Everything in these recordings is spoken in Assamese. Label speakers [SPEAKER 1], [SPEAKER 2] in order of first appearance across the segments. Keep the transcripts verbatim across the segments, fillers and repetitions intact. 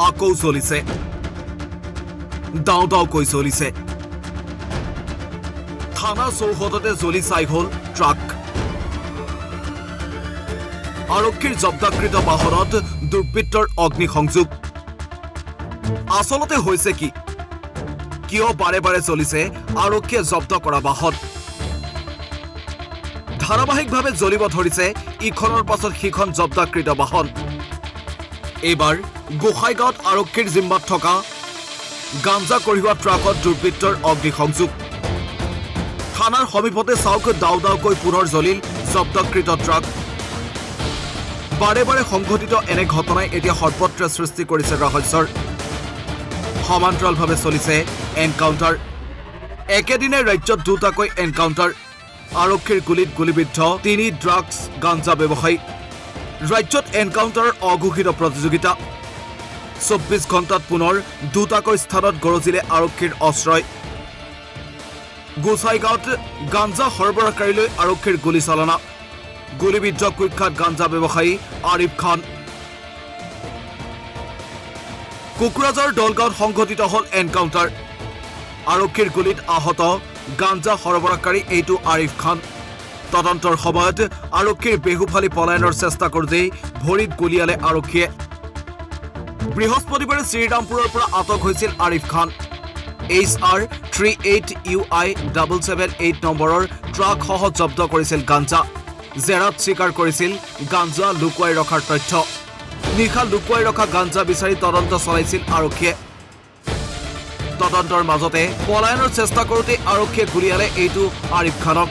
[SPEAKER 1] আকৌ চলিছে দাও দাও কৈ চলিছে থানা চৌহদতে জ্বলি চাই হল ট্ৰাক আৰক্ষীৰ জব্দাকৃত বাহনত দুৰ্বৃত্তৰ অগ্নিসংযোগ আসলতে হৈছে কি কিয় বাৰে বাৰে চলিছে আৰক্ষীয়ে জব্দ কৰা বাহন ধাৰাবাহিকভাৱে জ্বলিব ধৰিছে ইখনৰ পাছত সিখন জব্দাকৃত বাহন এইবাৰ গোসাইগাঁৱত আৰক্ষীৰ জিম্মাত থকা গাঞ্জা কঢ়িওৱা ট্ৰাকত দুৰ্বৃত্তৰ অগ্নিসংযোগ থানাৰ সমীপতে চাওক দাও দাওকৈ পুনৰ জ্বলিল জব্দকৃত ট্ৰাক বাৰে বাৰে সংঘটিত এনে ঘটনাই এতিয়া সৰ্বত্ৰ সৃষ্টি কৰিছে ৰহস্যৰ সমান্তৰালভাৱে চলিছে এনকাউণ্টাৰ একেদিনে ৰাজ্যত দুটাকৈ এনকাউণ্টাৰ আৰক্ষীৰ গুলিত গুলিবিদ্ধ তিনি ড্ৰাগছ গাঞ্জা ব্যৱসায়ী ৰাজ্যত এনকাউণ্টাৰৰ অঘোষিত প্ৰতিযোগিতা চৌব্বিছ ঘণ্টাত পুনৰ দুটাকৈ স্থানত গৰজিলে আৰক্ষীৰ অস্ত্ৰই গোসাইগাঁৱত গাঞ্জা সৰবৰাহকাৰীলৈ আৰক্ষীৰ গুলীচালনা গুলিবিদ্ধ কুখ্যাত গাঞ্জা ব্যৱসায়ী আৰিফ খান কুকুৰাঝাৰ দলগাঁৱত সংঘটিত হল এনকাউণ্টাৰ আৰক্ষীৰ গুলিত আহত গাঞ্জা সৰবৰাহকাৰী এইটো আৰিফ খান তদন্তৰ সময়ত আৰক্ষীৰ বেহুফালি পলায়নৰ চেষ্টা কৰোঁতেই ভৰিত গুলিয়ালে আৰক্ষীয়ে বৃহস্পতিবাৰে শ্ৰীৰামপুৰৰ পৰা আটক হৈছিল Arif Khan H R three eight U I double seven eight নম্বৰৰ ট্ৰাকসহ জব্দ কৰিছিল গাঞ্জা জেৰাত স্বীকাৰ কৰিছিল গাঞ্জা লুকুৱাই ৰখাৰ তথ্য নিশা লুকুৱাই ৰখা গাঞ্জা বিচাৰি তদন্ত চলাইছিল আৰক্ষীয়ে তদন্তৰ মাজতে পলায়নৰ চেষ্টা কৰোঁতে আৰক্ষীয়ে গুলিয়ালে এইটো আৰিফ খানক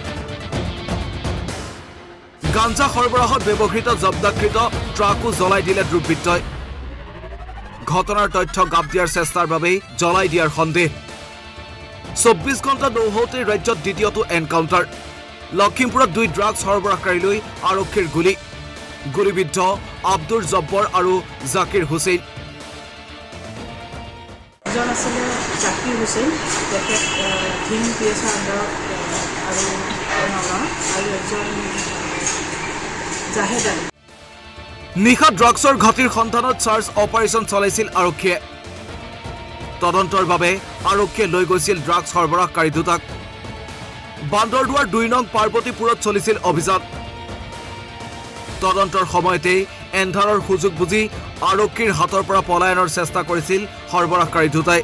[SPEAKER 1] গাঞ্জা সৰবৰাহত ব্যৱহৃত জব্দাকৃত ট্ৰাকো জ্বলাই দিলে দুৰ্বৃত্তই ঘটনাৰ তথ্য গাপ দিয়াৰ চেষ্টাৰ বাবেই জ্বলাই দিয়াৰ সন্দেহ চৌব্বিছ ঘণ্টা নৌহওঁতে ৰাজ্যত দ্বিতীয়টো এনকাউণ্টাৰ লখিমপুৰত দুই ড্ৰাগছ সৰবৰাহকাৰীলৈ আৰক্ষীৰ গুলী গুলীবিদ্ধ আব্দুল জব্বৰ আৰু জাকিৰ হুছেইন
[SPEAKER 2] এজন আছিলে জাকিৰ হুছেইন তেখেত থিং পি এছৰ আণ্ডাৰত আৰু নগাঁও আৰু এজন জাহেদ আলী
[SPEAKER 1] নিশা ড্ৰাগছৰ ঘাটিৰ সন্ধানত চাৰ্জ অপাৰেশ্যন চলাইছিল আৰক্ষীয়ে তদন্তৰ বাবে আৰক্ষীয়ে লৈ গৈছিল ড্ৰাগছ সৰবৰাহকাৰী দুটাক বান্দৰদুৱাৰ দুই নং পাৰ্বতীপুৰত চলিছিল অভিযান তদন্তৰ সময়তেই এন্ধাৰৰ সুযোগ বুজি আৰক্ষীৰ হাতৰ পৰা পলায়নৰ চেষ্টা কৰিছিল সৰবৰাহকাৰী দুটাই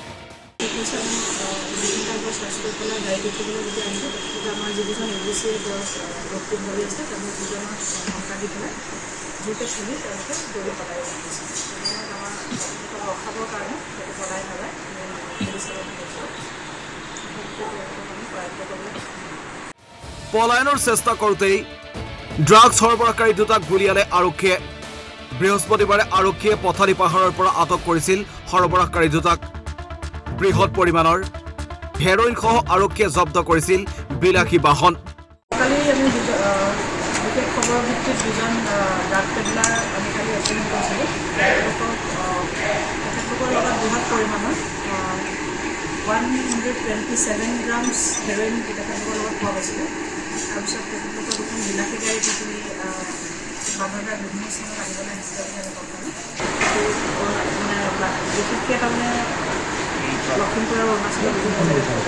[SPEAKER 1] পলায়নৰ চেষ্টা কৰোঁতেই ড্ৰাগছ সৰবৰাহকাৰী দুটাক গুলিয়ালে আৰক্ষীয়ে বৃহস্পতিবাৰে আৰক্ষীয়ে পথালি পাহাৰৰ পৰা আটক কৰিছিল সৰবৰাহকাৰী দুটাক বৃহৎ পৰিমাণৰ হেৰইনসহ আৰক্ষীয়ে জব্দ কৰিছিল বিলাসী বাহন
[SPEAKER 2] কালি আমি বিশেষ খবৰ ভিত্তিত দুজন ড্ৰাগ পেডলাৰ আমি কালি এপইণ্ট কৰিছিলোঁ তেখেতলোকৰ লগত বৃহৎ পৰিমাণৰ one hundred twenty seven grams heroin তেখেতলোকৰ লগত পোৱা গৈছিলে তাৰপিছত তেখেতলোকৰ দুখন বিলাসী গাড়ী যিখিনি বান্দৰদুৱাৰ বিভিন্ন স্থানত আনিবলৈ আহিছিলে বুলি আমি গম পালোঁ মানে বিশেষকৈ তাৰমানে লখিমপুৰ আৰু অৰুণাচলৰ বিভিন্ন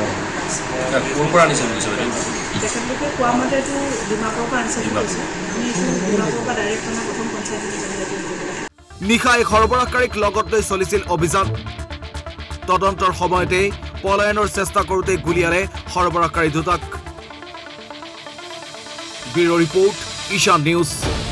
[SPEAKER 2] তেখেতলোকে কোৱা মতে এইটো ডিমাপুৰৰ পৰা আনিছে বুলি কৈছে আমি এইটো ডিমাপুৰৰ পৰা ডাইৰেক্ট মানে প্ৰথম পঞ্চায়ত
[SPEAKER 1] নিশা এই সৰবৰাহকাৰীক লগত লৈ চলিছিল অভিযান তদন্তৰ সময়তে পলায়নৰ চেষ্টা কৰোঁতে গুলিয়ালে সৰবৰাহকাৰী দুটাক ব্যুৰ ৰিপৰ্ট ইশান নিউজ।